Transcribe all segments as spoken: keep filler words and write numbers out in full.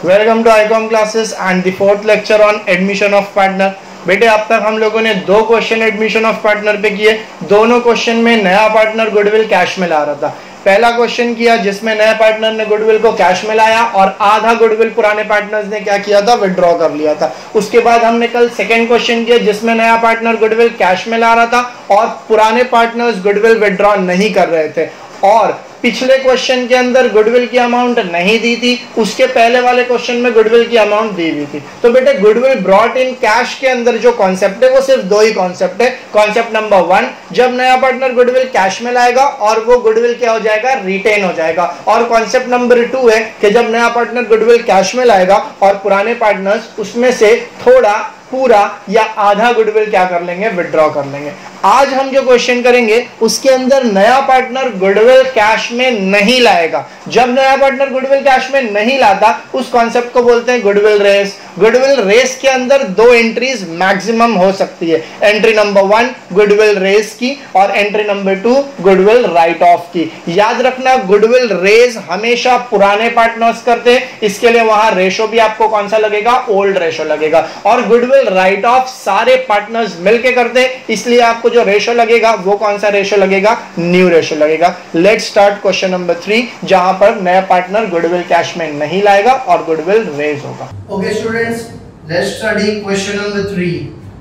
Welcome to iCom classes and the fourth lecture on admission of partner. बेटे अब तक हम लोगों ने दो क्वेश्चन एडमिशन ऑफ पार्टनर पे किए। दोनों क्वेश्चन में नया पार्टनर गुडविल कैश में ला रहा था। पहला क्वेश्चन किया जिसमें नए पार्टनर ने गुडविल को कैश में लाया और आधा गुडविल पुराने पार्टनर्स ने क्या किया था, विड्रॉ कर लिया था। उसके बाद हमने कल सेकंड क्वेश्चन किया जिसमें नया पार्टनर गुडविल कैश में ला रहा था और पुराने पार्टनर्स गुडविल विड्रॉ नहीं कर रहे थे। और पिछले क्वेश्चन के अंदर गुडविल की अमाउंट नहीं दी थी, उसके पहले वाले क्वेश्चन में गुडविल की अमाउंट दी हुई थी। तो बेटे गुडविल ब्रॉट इन कैश के अंदर जो कॉन्सेप्ट है वो सिर्फ दो ही कॉन्सेप्ट है। कॉन्सेप्ट नंबर वन, जब नया पार्टनर गुडविल कैश में लाएगा और वो गुडविल क्या हो जाएगा, रिटेन हो जाएगा। और कॉन्सेप्ट नंबर टू है कि जब नया पार्टनर गुडविल कैश में लाएगा और पुराने पार्टनर्स उसमें से थोड़ा, पूरा या आधा गुडविल क्या कर लेंगे, विड्रॉ कर लेंगे। आज हम जो क्वेश्चन करेंगे उसके अंदर नया पार्टनर गुडविल कैश में नहीं लाएगा। जब नया पार्टनर गुडविल कैश में नहीं लाता उस कॉन्सेप्ट को बोलते हैं गुडविल रेस। गुडविल रेस के अंदर दो एंट्रीज मैक्सिमम हो सकती है। Entry number one goodwill raise की और entry number two goodwill write off की। याद रखना गुडविल रेस हमेशा पुराने पार्टनर्स करते हैं, इसके लिए वहां रेशो भी आपको कौन सा लगेगा, ओल्ड रेशो लगेगा। और गुडविल राइट ऑफ सारे पार्टनर्स मिलके करते हैं, इसलिए आपको जो रेशो लगेगा वो कौन सा रेशो लगेगा, न्यू रेशो लगेगा। Let's start question number three जहां पर नया पार्टनर गुडविल कैश में नहीं लाएगा और गुडविल रेज होगा। Okay students, let's study question number three.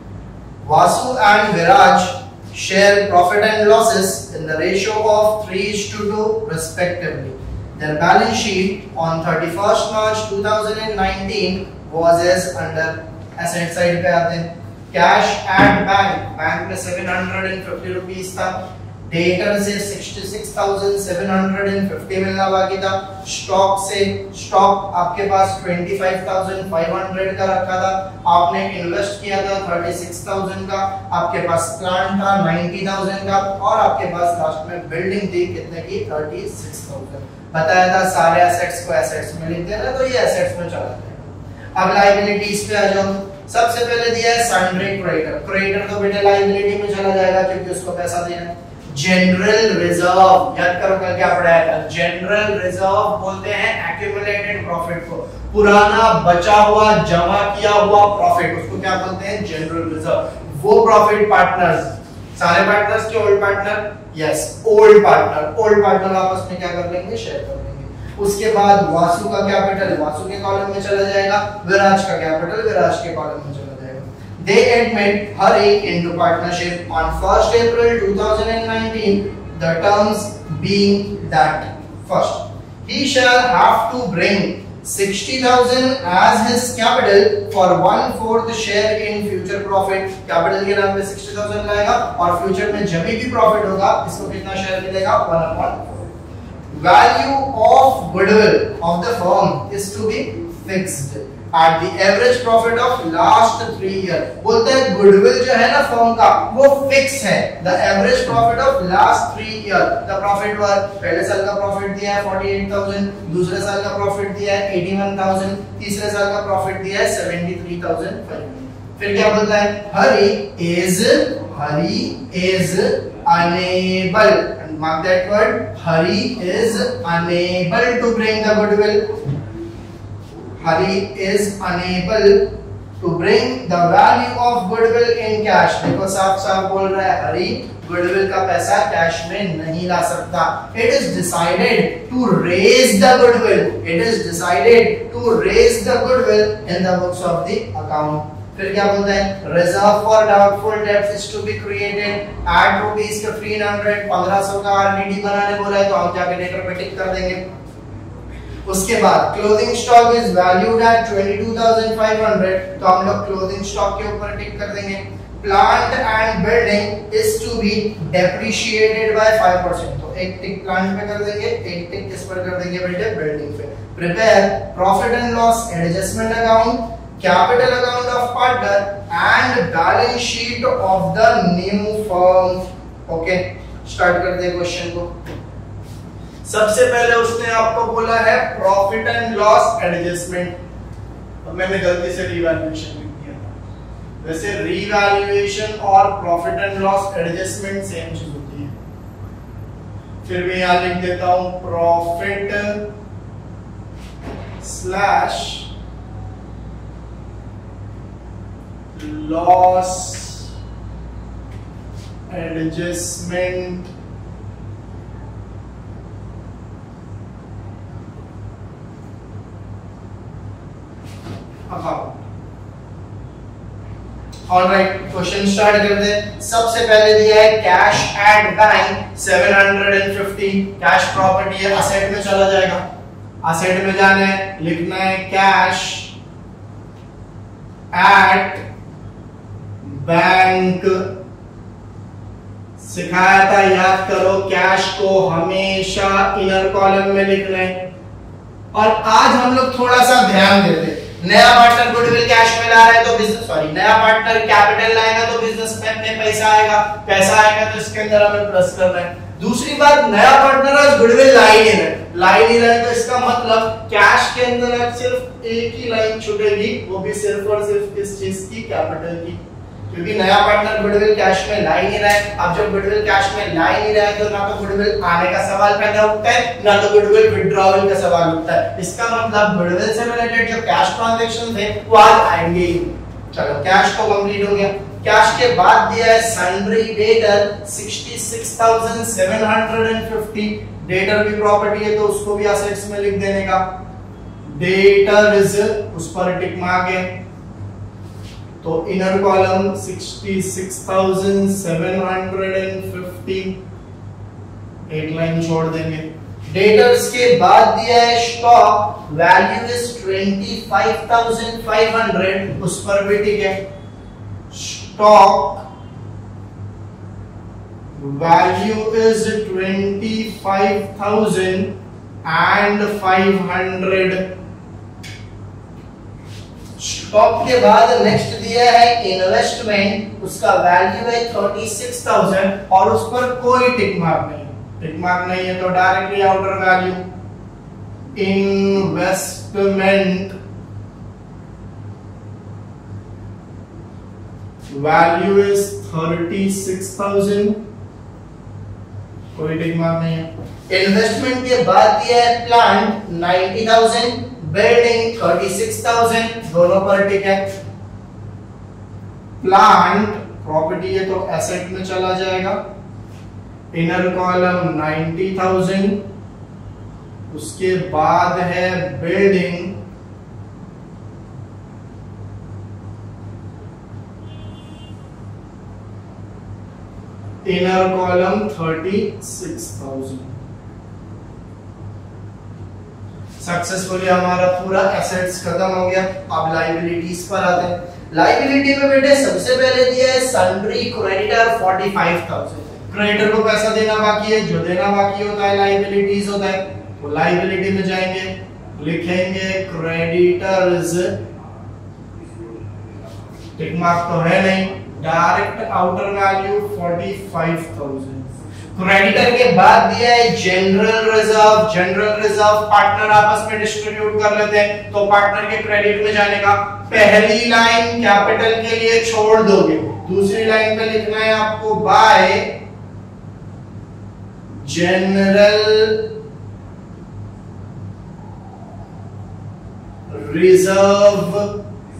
Vasu and Viraj share profit and losses in the ratio of three is to two respectively. Their balance sheet on thirty-first March two thousand nineteen was as under. Asset side पे आते हैं। Cash at bank, bank में seven hundred fifty rupees था। Debtor से sixty six thousand seven hundred fifty मिलना बाकी था। Stock से, स्टॉक आपके पास twenty five thousand five hundred का रखा था, आपने इन्वेस्ट किया था थर्टी सिक्स थाउजेंड का। आपके पास प्लांट था नाइंटी थाउजेंड का और आपके पास लास्ट में बिल्डिंग थी कितने की, थर्टी सिक्स थाउजेंड। बताया था सारे एसेट्स को एसेट्स में लिखते हैं ना, तो ये एसेट्स में चला जाएगा। अब लायबिलिटीज पे आ जाओ। सबसे पहले दिया है सन्ड्री क्रेडिटर। क्रेडिटर तो बेटे लायबिलिटी में चला जाएगा क्योंकि उसको पैसा देना है। जनरल रिजर्व, याद करो कल क्या पढ़ाया था, जनरल रिजर्व बोलते हैं एक्यूमुलेटेड प्रॉफिट को, पुराना बचा हुआ जमा किया हुआ प्रॉफिट, उसको क्या बोलते हैं, जनरल रिजर्व। वो प्रॉफिट पार्टनर्स, सारे पार्टनर्स के old partner, yes old partner, old partner आपस में क्या कर लेंगे, शेयर कर लेंगे। उसके बाद वासु का कैपिटल वासु के कॉलम में चला जाएगा, विराज का कैपिटल विराज के कॉलम में चला जाएगा। They admit Hari into partnership on first April two thousand nineteen, the terms being that first, he shall have to bring sixty thousand as his capital for one fourth share in future profit। Capital के नाम पे sixty thousand लाएगा और future में जब भी profit होगा इसको कितना शेयर मिलेगा, one upon four। Value of goodwill of the firm is to be fixed at the average profit of last three years। बोलते हैं गुडविल जो है ना फर्म का वो फिक्स है। The average profit of last three years, the profit was, पहले साल का प्रॉफिट दिया है forty-eight thousand, दूसरे साल का प्रॉफिट दिया है eighty-one thousand, तीसरे साल का प्रॉफिट दिया है seventy-three thousand five hundred। फिर क्या बोलता है, हरी is Hari is unable, mark that word, Hari is unable to bring the goodwill, Hari is unable to bring the value of goodwill in cash। देखो साफ साफ बोल रहा है हरी गुडविल का पैसा कैश में नहीं ला सकता। It is decided to raise the goodwill, it is decided to raise the goodwill in the books of the account। फिर क्या बोलते हैं, reserve for doubtful debts is to be created at rupees fifteen hundred, पंद्रह सौ का RDD बनाने बोला है तो हम जाके डेटर पे टिक कर देंगे। उसके बाद clothing stock is valued at twenty two thousand five hundred, तो हम लोग क्लोथिंग स्टॉक के ऊपर टिक कर देंगे। Plant and building is to be depreciated by five percent, तो एक टिक प्लांट पे कर देंगे, एक टिक किस पर कर देंगे बेटे, बिल्डिंग पे। Prepare profit and loss adjustment account, capital account of partner and balance sheet of the new firm। Okay start करते हैं क्वेश्चन को। सबसे पहले उसने आपको बोला है प्रॉफिट एंड लॉस एडजस्टमेंट, अब मैंने गलती से रीवैल्यूएशन लिख दिया था। वैसे रीवैल्यूएशन और profit and loss adjustment same चीज होती है। फिर भी यहां लिख देता हूं profit slash loss adjustment account. Alright, question start करते हैं। सबसे पहले दिया है cash at bank seven hundred fifty, cash property है, असेट में चला जाएगा, असेट में जाना है, लिखना है कैश एट बैंक। सिखाया था, याद करो, कैश को हमेशा इनर कॉलम में लिखना है। और आज हम लोग थोड़ा सा ध्यान देते हैं, नया पार्टनर गुडविल कैश में ला रहा है तो बिजनेस सॉरी नया पार्टनर कैपिटल लाएगा तो बिजनेस में पैसा आएगा, पैसा आएगा तो इसके अंदर हमें प्लस करना है। दूसरी बात, नया पार्टनर आज गुडविल ला ही नहीं रहा है, ला ही नहीं रहा है तो इसका मतलब कैश के अंदर आज सिर्फ एक ही लाइन छूटेगी, वो भी सिर्फ और सिर्फ किस चीज की, कैपिटल की, क्योंकि नया पार्टनर गुडविल कैश में ला ही नहीं रहा है। अब जब गुडविल कैश में ला ही नहीं रहा है तो ना तो गुडविल आने का सवाल पैदा होता है, ना तो गुडविल विड्रॉवल का सवाल होता है। इसका मतलब गुडविल से रिलेटेड जो कैश ट्रांजैक्शन थे वो आज आएंगे ही। चलो, कैश तो कंप्लीट हो गया। कैश के बाद दिया है sundry debtor sixty six thousand seven hundred fifty, debtor भी प्रॉपर्टी है तो उसको भी असेट्स में लिख देने का। डेटर इज, उस पर टिक मार्क है, तो inner column sixty six thousand seven hundred fifty, एक लाइन छोड़ देंगे। डेटर्स के बाद दिया है stock, value is twenty five thousand five hundred, उस पर भी ठीक है। Stock value is twenty five thousand and five hundred. Stock के बाद नेक्स्ट दिया है इन्वेस्टमेंट, उसका वैल्यू है थर्टी सिक्स थाउजेंड और उस पर कोई टिक मार्क नहीं, टिक मार्क नहीं है तो directly outer value. Investment value is thirty six thousand, कोई टिक मार्क नहीं है। इन्वेस्टमेंट के बाद दिया है plant ninety thousand, building thirty six thousand, दोनों पर टिक है। प्लांट प्रॉपर्टी है तो एसेट में चला जाएगा। इनर कॉलम नाइंटी थाउजेंड, उसके बाद है building inner column thirty six thousand. Successfully हमारा पूरा एसेट्स खत्म हो गया। अब लायबिलिटीज पर आते हैं। लायबिलिटी में बेटे सबसे पहले दिया है sundry creditor forty five thousand, creditor को पैसा देना बाकी है, जो देना बाकी होता है लायबिलिटीज होता है। तो लायबिलिटी में जाएंगे, लिखेंगे क्रेडिटर्स, टिक मार्क तो है नहीं, direct outer value forty five thousand. Creditor के बाद दिया है general reserve, general reserve partner आपस में डिस्ट्रीब्यूट कर लेते हैं तो पार्टनर के क्रेडिट में जाने का। पहली लाइन कैपिटल के लिए छोड़ दोगे, दूसरी लाइन पे लिखना है आपको by general reserve.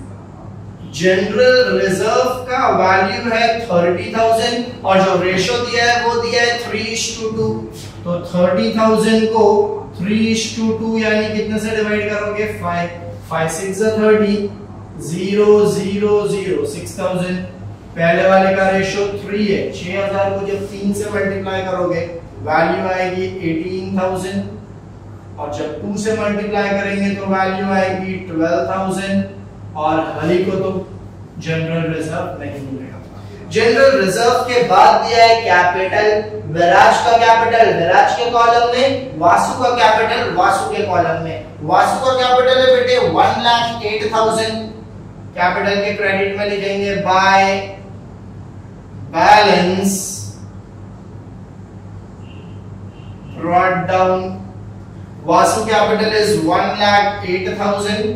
General reserve का वैल्यू है थर्टी थाउजेंड और जो रेशो दिया है वो दिया है थ्री इज टू टू। तो थर्टी थाउजेंड को थ्री इज टू टू यानी कितने से डिवाइड करोगे, five, five six thirty, zero zero zero, six thousand. पहले वाले का रेशो थ्री है, छह हजार को जब तीन से मल्टीप्लाई करोगे वैल्यू आएगी एटीन थाउजेंड और जब टू से मल्टीप्लाई करेंगे तो वैल्यू आएगी ट्वेल्व थाउजेंड और हरी को तो जनरल रिजर्व नहीं मिलेगा। जनरल रिजर्व के बाद दिया है कैपिटल, विराज का कैपिटल विराज के कॉलम में, वासु का कैपिटल वासु के कॉलम में। वासु का कैपिटल है बेटे one lakh eight thousand, capital के क्रेडिट में लिखेंगे by balance brought down. Vasu capital is one lakh eight thousand,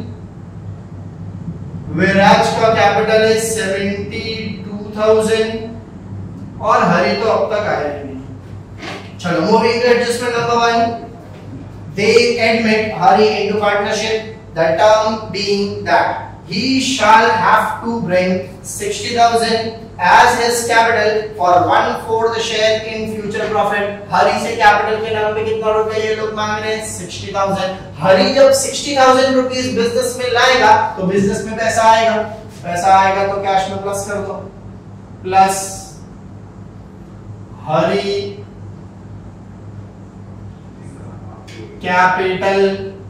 Viraj का कैपिटल है सेवेंटी टू थाउजेंड और हरि तो अब तक आया नहीं। चलो moving to adjustment number one, they admit Hari into partnership, the term being that he shall have to bring sixty thousand as his capital for one fourth share in future profit. Hari से capital के नाम पे कितना रुपया ये लोग मांग रहे हैं? sixty thousand. हरी जब sixty thousand रुपीस बिजनेस में लाएगा तो बिजनेस में पैसा आएगा, पैसा आएगा तो कैश में प्लस कर दो, प्लस हरी कैपिटल,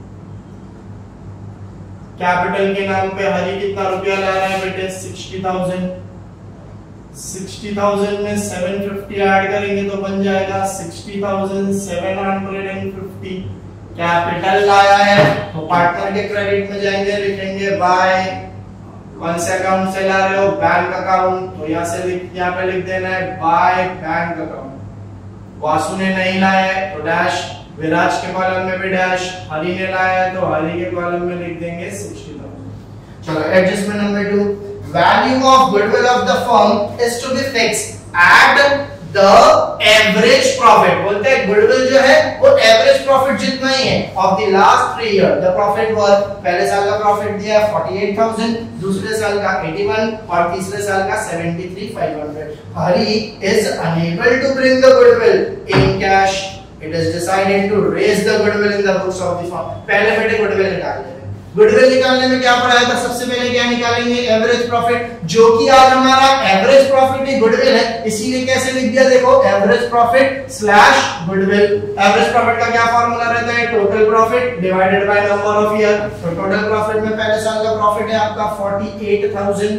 कैपिटल के नाम पे हरी कितना रुपया ला रहा है बेटे? sixty thousand. sixty thousand में seven fifty ऐड करेंगे तो बन जाएगा sixty thousand seven hundred fifty. Capital लाया है तो पार्टनर के क्रेडिट में जाएंगे, लिखेंगे बाय, कौन से अकाउंट से ला रहे हो? बैंक अकाउंट, तो यहाँ से लिख, यहाँ पे लिख देना है बाय बैंक अकाउंट. वासु ने नहीं लाया है तो डैश, विराज के कॉलम में भी डैश, हरी ने लाया है तो हरी के कॉलम में लिख देंगे sixty thousand. चलो adjustment number two, value of goodwill of the firm is to be fixed at the average profit. बोलते हैं goodwill जो है वो average profit जितना ही है of the last three year. The profit was, पहले साल का profit दिया forty-eight thousand, दूसरे साल का eighty-one और तीसरे साल का seventy-three thousand five hundred. Hari is unable to bring the goodwill in cash. It is decided to raise the goodwill in the books of the firm. पहले बेटे goodwill निकाल ले. गुडविल निकालने में क्या पढ़ाया था? सबसे पहले क्या निकालेंगे? एवरेज प्रॉफिट, जो कि आज हमारा एवरेज प्रॉफिट ही गुडविल है, इसीलिए कैसे लिख दिया देखो, average profit slash goodwill. Average profit का क्या फॉर्मूला रहता है? Total profit divided by number of year. तो टोटल प्रॉफिट में पहले साल का प्रॉफिट है आपका forty-eight thousand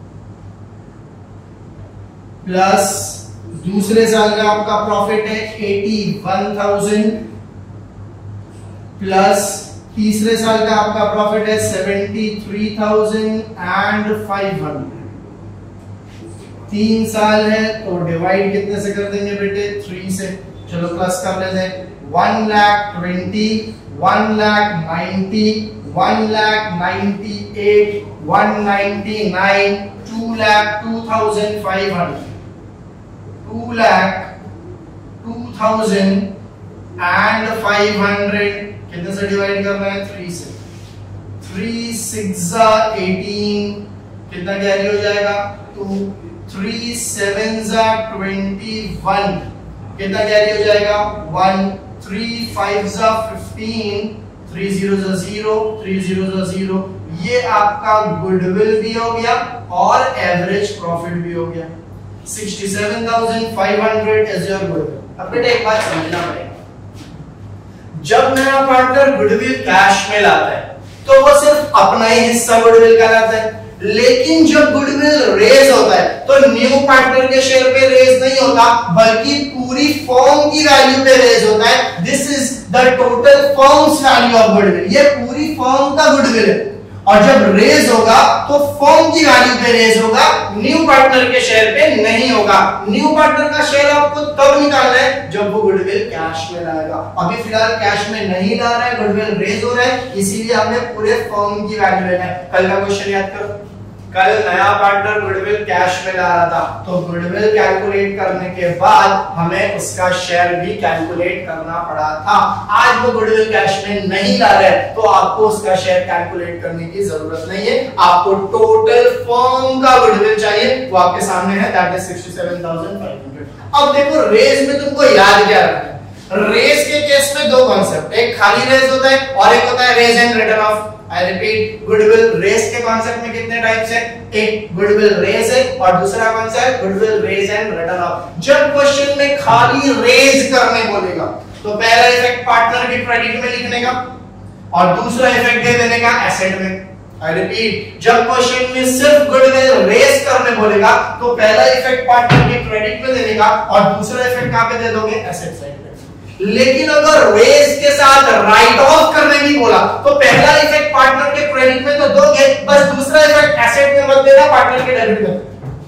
प्लस दूसरे साल का आपका प्रॉफिट है eighty-one thousand प्लस तीसरे साल का आपका प्रॉफिट है seventy-three thousand five hundred. तीन साल है तो डिवाइड कितने से कर देंगे बेटे? थ्री से. चलो प्लस कर लेते हैं. one lakh twenty, one lakh ninety, one lakh ninety-eight, one ninety-nine, two lakh two thousand five hundred, two lakh two thousand five hundred. कितने से डिवाइड करना है? थ्री से. थ्री six eighteen, कितना कैरी हो जाएगा? टू. थ्री seven twenty-one, कितना carry हो जाएगा? One. Three five fifteen, three zero zero, three zero zero. ये आपका गुडविल भी हो गया और एवरेज प्रॉफिट भी हो गया. sixty-seven thousand five hundred is your goodwill. अब बेटा एक बात समझना पड़ेगा, जब नया पार्टनर गुडविल कैश में लाता है तो वो सिर्फ अपना ही हिस्सा गुडविल का लाता है, लेकिन जब गुडविल रेज होता है तो न्यू पार्टनर के शेयर पे रेज नहीं होता, बल्कि पूरी फर्म की वैल्यू पे रेज होता है. This is the total firm's value of goodwill. ये पूरी फर्म का गुडविल है और जब रेज होगा तो फर्म की वैल्यू पे रेज होगा, न्यू पार्टनर के शेयर पे नहीं होगा. न्यू पार्टनर का शेयर आपको तब निकालना है जब वो गुडविल कैश में लाएगा. अभी फिलहाल कैश में नहीं ला रहा है, गुडविल रेज हो रहा है, इसीलिए हमें पूरे फर्म की वैल्यू लेना है. कल का क्वेश्चन याद करो, कल नया पार्टनर गुडविल कैश में ला रहा था तो गुडविल कैलकुलेट करने के बाद हमें उसका शेयर भी कैलकुलेट करना पड़ा था. आज वो गुडविल कैश में नहीं ला रहा है तो आपको उसका शेयर कैलकुलेट करने की जरूरत नहीं है. आपको टोटल फर्म का गुडविल चाहिए, वो आपके सामने है, that is sixty-seven thousand five hundred. अब देखो रेज में तुमको याद क्या रखना है? रेज के केस में दो कॉन्सेप्ट, एक खाली रेज होता है और एक होता है raise and return of. I repeat, goodwill raise के कॉन्सेप्ट में कितने टाइप्स हैं? एक गुडविल रेज है और दूसरा कौन सा है? Goodwill raise and return of. जब क्वेश्चन में खाली रेज करने बोलेगा तो पहला इफेक्ट पार्टनर के क्रेडिट में लिखने का और दूसरा इफेक्ट दे देने का एसेट में. आई रिपीट, जब क्वेश्चन में सिर्फ गुडविल रेज करने बोलेगा तो पहला इफेक्ट पार्टनर के क्रेडिट में देने का और दूसरा इफेक्ट कहां पे दे दोगे? एसेट साइड पे. लेकिन अगर रेज के साथ राइट ऑफ करने भी बोला तो पहला इफेक्ट पार्टनर के क्रेडिट में तो दोगे, बस दूसरा इफेक्ट एसेट में मत देना, पार्टनर के डेबिट में.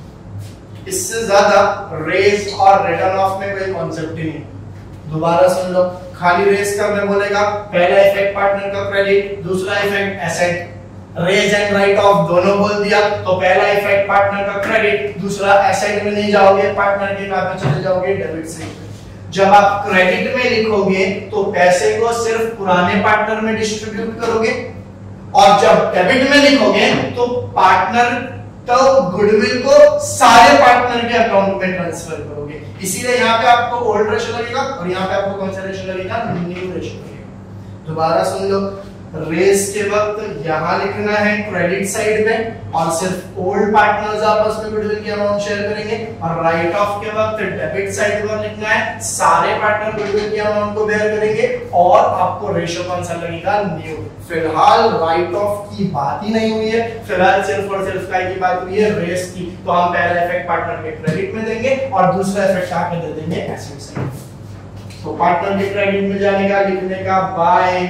इससे ज्यादा रेज और रिटर्न ऑफ में कोई कॉन्सेप्ट ही नहीं. दोबारा सुन लो, खाली रेज करने बोलेगा, पहला इफेक्ट पार्टनर का क्रेडिट, दूसरा effect asset. Raise and write off दोनों बोल दिया तो पहला इफेक्ट पार्टनर का क्रेडिट, दूसरा एसेट में नहीं जाओगे, पार्टनर के खाते में चले जाओगे, डेबिट से. जब आप क्रेडिट में लिखोगे तो पैसे को सिर्फ पुराने पार्टनर में डिस्ट्रीब्यूट करोगे और जब डेबिट में लिखोगे तो पार्टनर तो गुडविल को सारे पार्टनर के अकाउंट में ट्रांसफर करोगे, इसीलिए यहाँ पे आपको ओल्ड रेशियो लगेगा और यहाँ पे आपको कौन सा रेशियो लगेगा, न्यू रेशियो लगेगा। दोबारा सुन लो, रेस के वक्त यहाँ लिखना है क्रेडिट साइड में और सिर्फ ओल्ड पार्टनर्स आपस में गुडविल की अमाउंट शेयर करेंगे, और राइट ऑफ के वक्त डेबिट साइड पर लिखना है सारे पार्टनर गुडविल की अमाउंट को बेयर करेंगे और आपको रेशियो कौन सा लगेगा, न्यू। फिलहाल राइट ऑफ की बात ही नहीं हुई है, फिलहाल सिर्फ और सिर्फ काय की बात हुई है, रेस की। तो हम पहला इफेक्ट पार्टनर के क्रेडिट में देंगे और दूसरा इफेक्ट आके दे देंगे एसेट साइड। तो पार्टनर के क्रेडिट में जाने का लिखने का बाय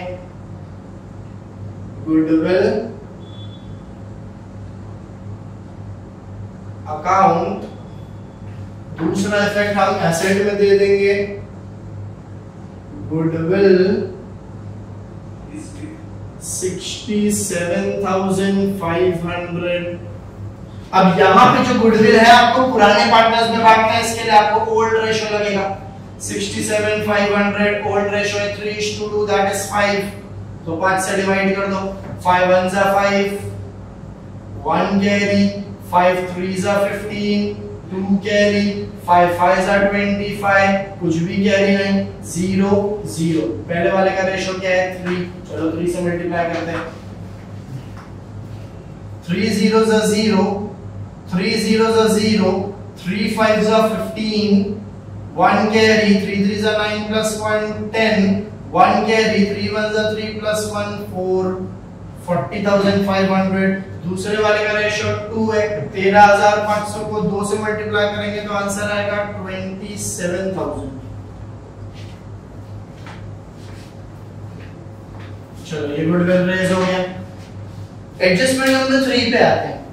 गुडविल अकाउंट, दूसरा इफेक्ट हम एसेट में दे देंगे goodwill sixty seven thousand five hundred. अब यहां पे जो गुडविल है आपको पुराने पार्टनर्स में बांटना है, इसके लिए आपको ओल्ड रेशियो लगेगा sixty seven five hundred, old ratio है three is two two, that is five. तो पांच से डिवाइड कर दो, फाइव वन जा five, one carry, five three जा fifteen, two carry, five five जा ट्वेंटी फाइव, कुछ भी कैरी नहीं, जीरो जीरो। पहले वाले का रेशियो क्या है, थ्री, चलो थ्री से मल्टीप्लाई करते हैं, थ्री जीरो जा जीरो, थ्री जीरो जा जीरो, थ्री फाइव जा fifteen, one carry, three three जा nine plus one ten, one carry, three one जा three plus one four, forty thousand five hundred. दूसरे वाले का रेशियो टू है, तेरह हजार पांच सौ को दो से मल्टीप्लाई करेंगे तो आंसर आएगा ट्वेंटी सेवन थाउजेंड। चलो ये गुडविल रेज हो गया। एडजस्टमेंट नंबर थ्री पे आते हैं।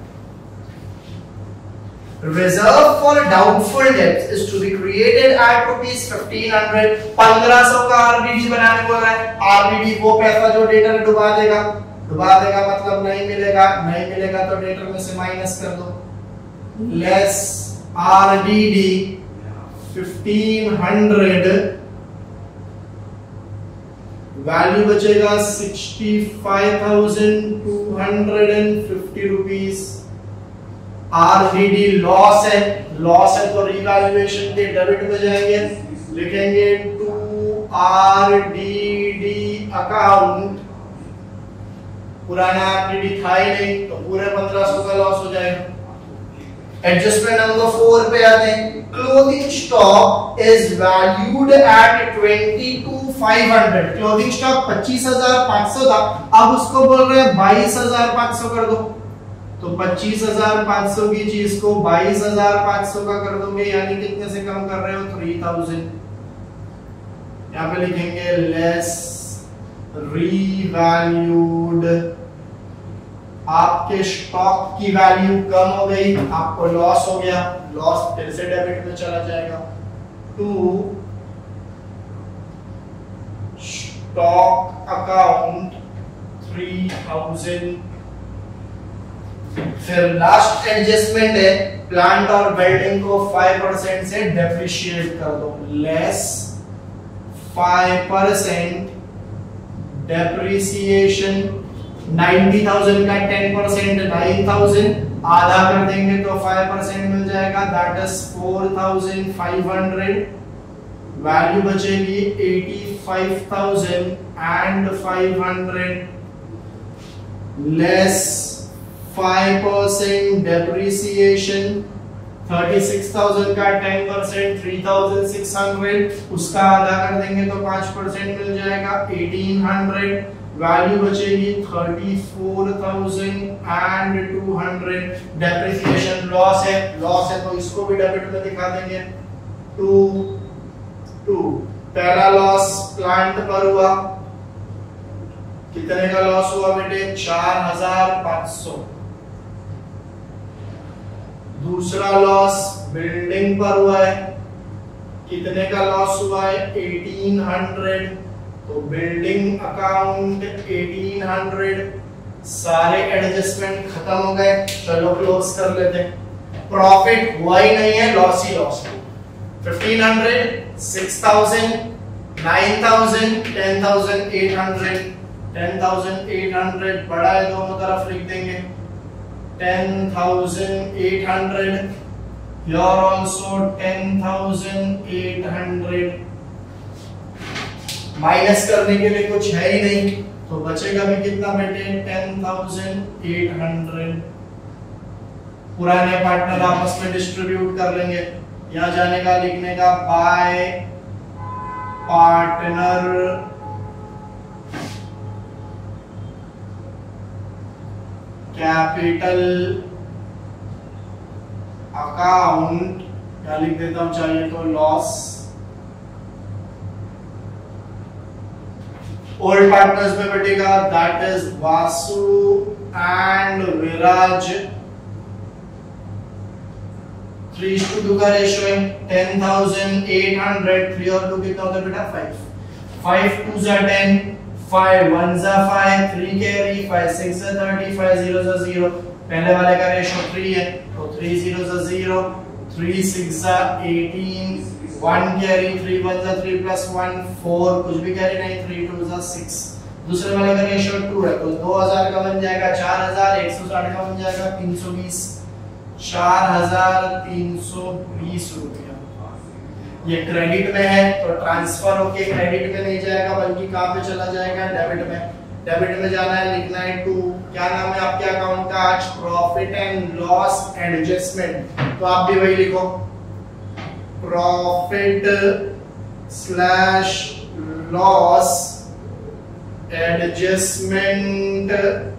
Reserve for doubtful debts is to be created at rupees fifteen hundred। पंद्रह सौ का आरडीडी बनाने बोल रहा है। आरडीडी वो पैसा जो डेटर डुबा देगा, डुबा देगा मतलब नहीं मिलेगा, नहीं मिलेगा तो डेटर में से माइनस कर दो, less RDD fifteen hundred, value बचेगा sixty five thousand two hundred fifty rupees. RDD loss है, लॉस है तो रिवैल्यूएशन के डेबिट में जाएंगे, लिखेंगे टू आरडीडी अकाउंट, पुराना आरडीडी था ही नहीं तो पूरे पंद्रह सौ का लॉस हो जाएगा। एडजस्टमेंट नंबर फोर पे आते हैं। Clothing stock is valued at twenty two five hundred. Clothing stock पच्चीस हजार पांच सौ था, अब उसको बोल रहे हैं बाईस हजार पांच सौ कर दो, तो पच्चीस हजार पांच सौ की चीज को बाईस हजार पांच सौ का कर दोगे, यानी कितने से कम कर रहे हो, थ्री थाउजेंड। यहाँ पे लिखेंगे लेस रीवैल्यूड, आपके स्टॉक की वैल्यू कम हो गई, आपको लॉस हो गया, लॉस फिर से डेबिट में चला जाएगा, to stock account three thousand. फिर लास्ट एडजस्टमेंट है, प्लांट और बिल्डिंग को फाइव परसेंट से डेप्रिशिएट कर दो, less five percent depreciation. Ninety thousand का टेन परसेंट नाइन थाउजेंड, आधा कर देंगे तो फाइव परसेंट मिल जाएगा, that is four thousand five hundred. Value बचेगी eighty five thousand and five hundred, less five percent depreciation. Thirty six thousand का ten percent three thousand six hundred, उसका आधा कर देंगे तो फाइव परसेंट मिल जाएगा एटीन हंड्रेड। वैल्यू बचेगी thirty four thousand and two hundred. Depreciation loss है, लॉस है तो इसको भी डेबिट में दिखा देंगे, टू टू। पहला लॉस प्लांट पर हुआ, कितने का लॉस हुआ बेटे, चार हजार पांच सौ। दूसरा लॉस बिल्डिंग पर हुआ है, कितने का लॉस हुआ है, एटीन हंड्रेड, तो बिल्डिंग अकाउंट एटीन हंड्रेड। सारे एडजस्टमेंट खत्म हो गए, चलो क्लोज कर लेते हैं। प्रॉफिट हुआ ही नहीं है, लॉस ही लॉस है। Fifteen hundred, six thousand, nine thousand, ten thousand eight hundred. Ten thousand eight hundred बड़ा है, दोनों तरफ लिख देंगे ten thousand eight hundred, here also ten thousand eight hundred. Minus करने के लिए कुछ है ही नहीं, तो बचेगा भी कितना बेटे, टेन थाउजेंड एट हंड्रेड। पुराने पार्टनर आपस में डिस्ट्रीब्यूट कर लेंगे, यहाँ जाने का लिखने का बाय पार्टनर कैपिटल अकाउंट, क्या लिख देता हूं चाहिए तो लॉस। ओल्ड पार्टनर्स में बटेगा that is Vasu and Viraj, three two two का रेशियो है, ten thousand eight hundred, three और टू कितना होता है बेटा फाइव, फाइव टू जा टेन, फाइव वन जा five, three carry, five six जा थर्टी, फाइव जीरो जा जीरो, पहले वाले का रेशियो थ्री है तो थ्री जीरो जा जीरो, थ्री सिक्स जा eighteen, one carry, three one जा थ्री प्लस वन फोर, कुछ भी कैरी नहीं, थ्री टू जा सिक्स। दूसरे वाले का रेशियो टू है तो दो हज़ार का बन जाएगा चार हज़ार, एक सौ साठ का बन जाएगा तीन सौ बीस, चार हजार तीन सौ बीस रुपया। ये क्रेडिट में है तो ट्रांसफर होके क्रेडिट में नहीं जाएगा बल्कि कहां पे चला जाएगा, डेबिट में। डेबिट में जाना है, लिखना है टू, क्या नाम है आपके अकाउंट का आज, प्रॉफिट एंड लॉस एडजस्टमेंट, तो आप भी वही लिखो profit slash loss adjustment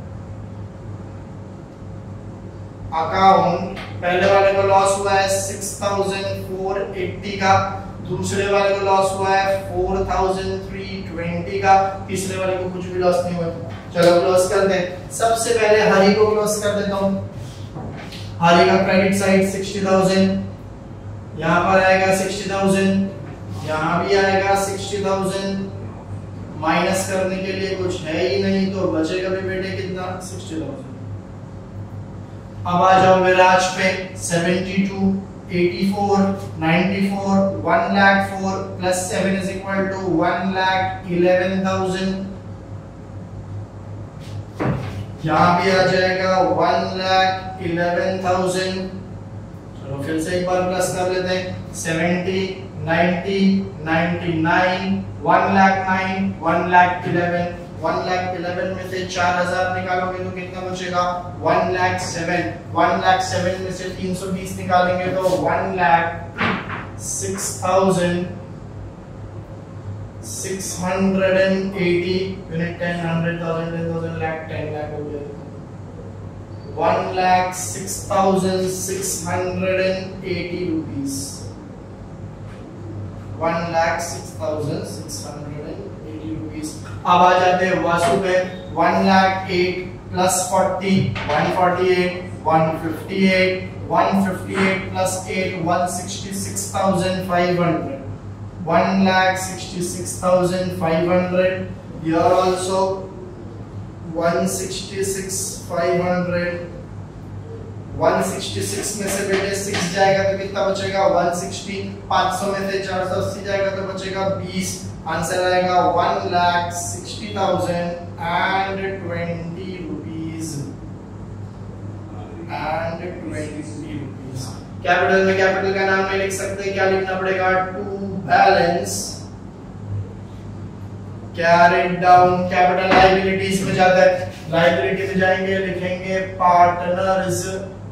account. पहले वाले को लॉस हुआ है सिक्स थाउजेंड फोर एटी का, दूसरे वाले को लॉस हुआ है फोर थाउजेंड थ्री ट्वेंटी का, तीसरे वाले को कुछ भी लॉस नहीं हुआ। चलो क्लोज करते हैं। सबसे पहले हरी को क्लोज कर देता हूं। हरी का क्रेडिट साइड सिक्सटी थाउजेंड, यहां पर आएगा सिक्सटी थाउजेंड, यहां भी आएगा सिक्सटी थाउजेंड, माइनस करने के लिए कुछ है ही नहीं तो बचेगा भी बेटे कितना, सिक्सटी थाउजेंड। अब आ जाओ विराज पे, seventy two, eighty four, ninety four, one lakh four plus seven is equal to one lakh eleven thousand, यहां भी आ जाएगा वन लाख इलेवन थाउजेंड। चलो फिर से एक बार प्लस कर लेते हैं, seventy, ninety, ninety nine, one lakh nine, one lakh eleven, one lakh eleven में से चार हजार निकालोगे तो कितना बचेगा, one lakh seven, one lakh seven में से तीन सौ बीस निकालेंगे तो one lakh six thousand six hundred and eighty, unit ten, hundred thousand, ten thousand, lakh, ten lakh हो गया, one lakh six thousand six hundred and eighty rupees, one lakh six thousand six hundred and eighty rupees. अब आ जाते हैं वासु पे, one lakh eight plus forty, one forty eight, one fifty eight, one fifty eight plus eight, one sixty six thousand five hundred, one lakh sixty-six thousand five hundred. Here also one sixty-six five hundred. one sixty-six में से बेटे six जाएगा तो कितना बचेगा, one sixty. पाँच सौ में से चार सौ अस्सी जाएगा तो बचेगा बीस. आंसर आएगा one lakh sixty thousand and twenty rupees and twenty rupees. Capital में कैपिटल का नाम नहीं लिख सकते, क्या लिखना पड़ेगा, to balance carried down. Capital liabilities में जाता है, लायबिलिटी में जाएंगे लिखेंगे पार्टनर्स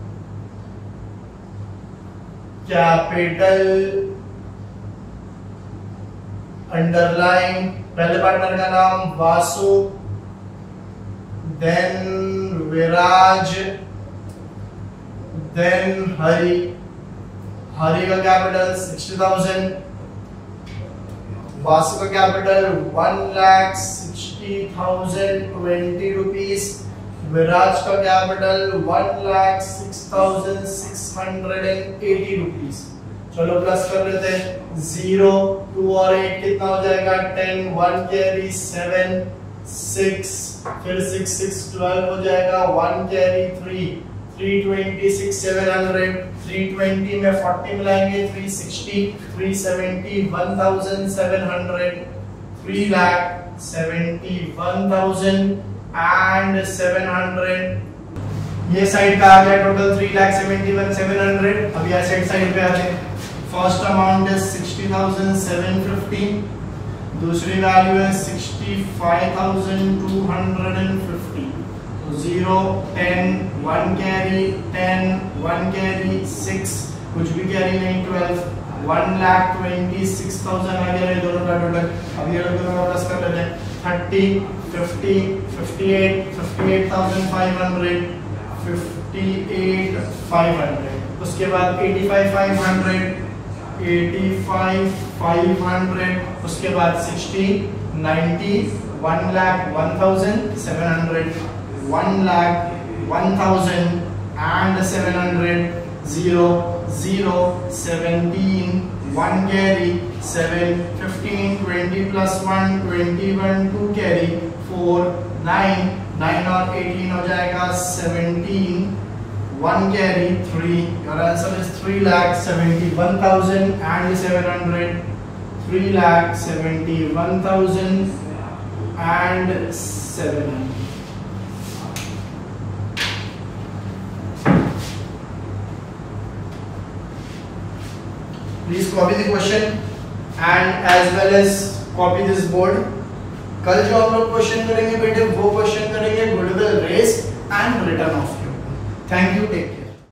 कैपिटल अंडरलाइन. पहले पार्टनर का नाम वासु, देन विराज, देन हरि. हरि का कैपिटल सिक्सटी थाउजेंड, वासु का capital one lakh sixty thousand twenty rupees, Viraj का capital one lakh six thousand six hundred and eighty rupees. चलो प्लस कर लेते हैं, जीरो, टू और एट कितना हो जाएगा, ten, one carry seven, six, फिर सिक्स सिक्स ट्वेल्व हो जाएगा, one carry three, three twenty six seven hundred, three twenty में फोर्टी मिलाएंगे three sixty, three seventy one thousand seven hundred, three lakh seventy one thousand and seven hundred. ये side का आ गया total three lakh seventy one seven hundred. अब asset side पे आते हैं। फर्स्ट अमाउंट है सिक्सटी थाउजेंड सेवन फिफ्टी, दूसरी वैल्यू है sixty five thousand two hundred fifty. Zero ten one carry ten one carry six, कुछ भी कैरी नहीं twelve, one lakh twenty six thousand आ गया ये दोनों का टोटल। अब ये लोग दोनों प्लस कर लेते हैं। Thirty fifty fifty eight fifty eight thousand five hundred fifty eight five hundred. उसके बाद eighty five five hundred eighty five five hundred. उसके बाद sixty ninety one lakh one thousand seven hundred one lakh one thousand and seven hundred. Zero zero seventeen one carry seven fifteen twenty plus one twenty one two carry four nine nine और eighteen हो जाएगा seventeen one carry three. Your answer is three lakh seventy one thousand and seven hundred. Three lakh seventy one thousand and seven hundred. Please copy the question and as well as copy this board. कल जो हम लोग question करेंगे बेटे वो question करेंगे goodwill race and return of you. Thank you, take